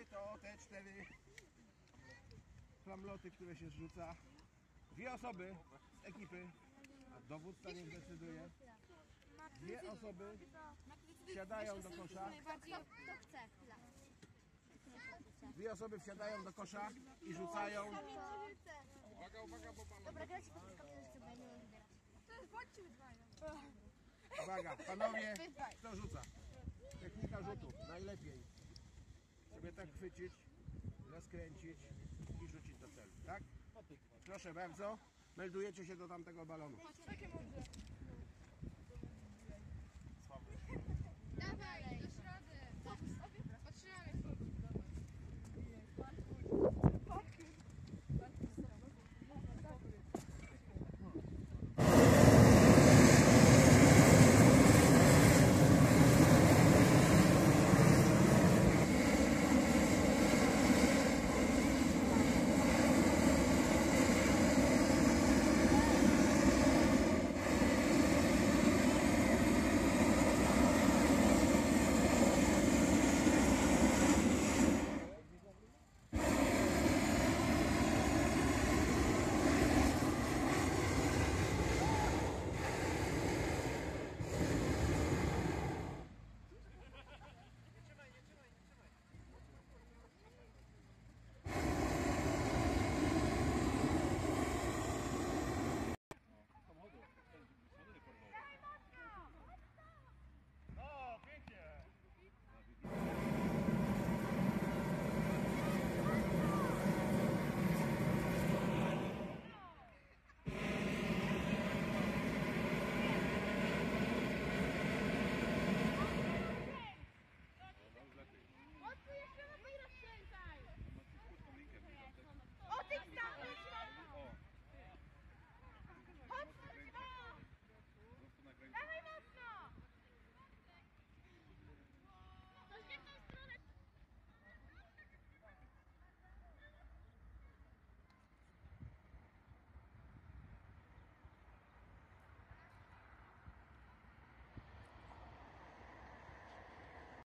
to te 4 klamloty, które się zrzuca. 2 osoby z ekipy, a dowódca niech decyduje. 2 osoby wsiadają do kosza. Kto chce? 2 osoby wsiadają do kosza i rzucają. Uwaga, bo pan... Dobra, grajcie po prostu, bo ja nie umiem wybierać. Chodźcie wydwają. Uwaga, panowie, kto rzuca? Technika rzutów, najlepiej sobie tak chwycić, rozkręcić i rzucić do celu, tak? Proszę bardzo, meldujecie się do tamtego balonu. Takie mądre.